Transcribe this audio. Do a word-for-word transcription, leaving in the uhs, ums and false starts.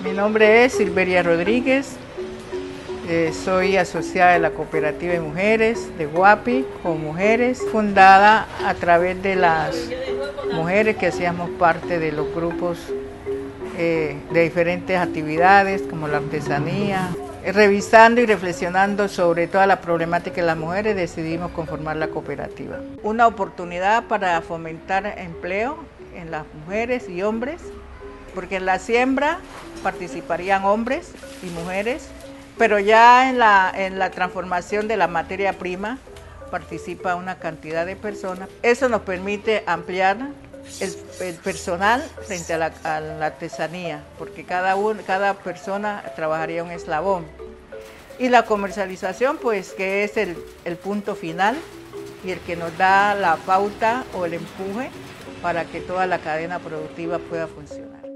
Mi nombre es Silveria Rodríguez, eh, soy asociada de la Cooperativa de Mujeres de Guapi con Mujeres, fundada a través de las mujeres que hacíamos parte de los grupos eh, de diferentes actividades como la artesanía. Revisando y reflexionando sobre toda la problemática de las mujeres, decidimos conformar la cooperativa. Una oportunidad para fomentar empleo en las mujeres y hombres, porque en la siembra participarían hombres y mujeres, pero ya en la, en la transformación de la materia prima participa una cantidad de personas. Eso nos permite ampliar el, el personal frente a la, a la artesanía, porque cada, uno, cada persona trabajaría un eslabón. Y la comercialización, pues que es el, el punto final y el que nos da la pauta o el empuje para que toda la cadena productiva pueda funcionar.